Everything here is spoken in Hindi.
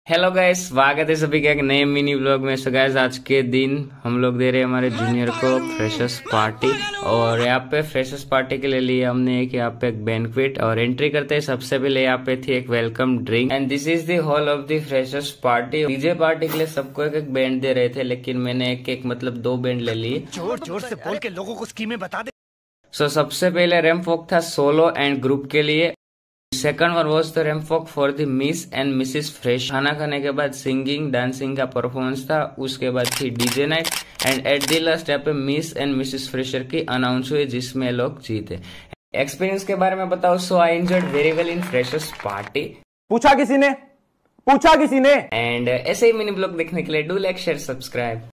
हेलो गाइस, स्वागत है सभी का एक नए मिनी ब्लॉग में। सो गाइस, आज के दिन हम लोग दे रहे हैं हमारे जूनियर को फ्रेशर्स पार्टी। और यहाँ पे फ्रेशर्स पार्टी के लिए हमने एक यहाँ पे एक बैंक्वेट। और एंट्री करते हैं सबसे पहले यहाँ पे थी एक welcome drink. And this is the hall of the freshers party. DJ party के लिए सबको एक एक बैंड दे रहे थे, लेकिन मैंने एक मतलब 2 बैंड ले लिए। जोर जोर से बोल के लोगों को स्कीमें बता दे। सो सबसे पहले रैम्प वॉक था सोलो एंड ग्रुप के लिए। Second one was the ramp walk for the miss and Mrs fresh. खाना खाने के बाद सिंगिंग डांसिंग का परफॉर्मेंस था। उसके बाद थी DJ night and at the last यहाँ पे मिस एंड मिसेस फ्रेशर की अनाउंस हुई, जिसमें लोग जीते। एक्सपीरियंस के बारे में बताओ, so I enjoyed very well in freshers party. पूछा किसी ने एंड ऐसे ही मिनी ब्लॉग देखने के लिए डू लाइक शेयर सब्सक्राइब।